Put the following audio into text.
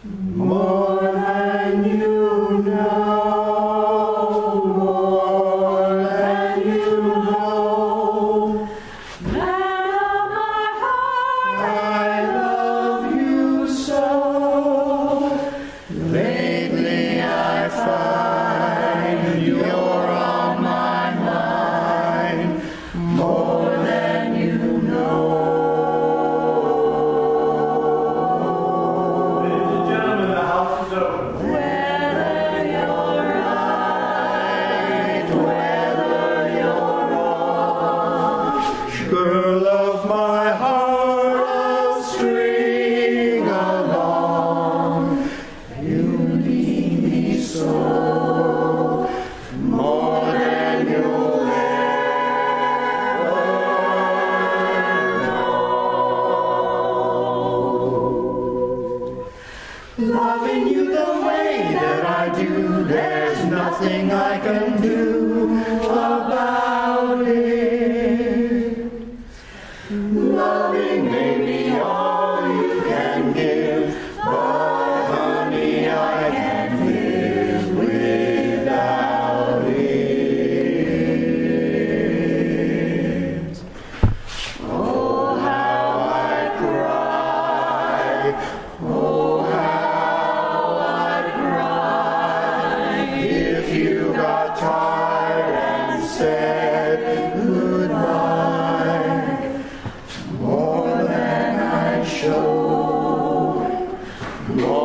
more than you know, more than you know. Man of my heart, I love you so. Lately I find you're on my mind, more than you know. Girl of my heart, I'll string along. You need me so, more than you'll ever know. Loving you the way that I do, there's nothing I can do about it. Loving may be all you can give, but honey, I can't live without it. Oh, how I cry, oh, how I'd cry if you got tired and said goodbye. More than I show.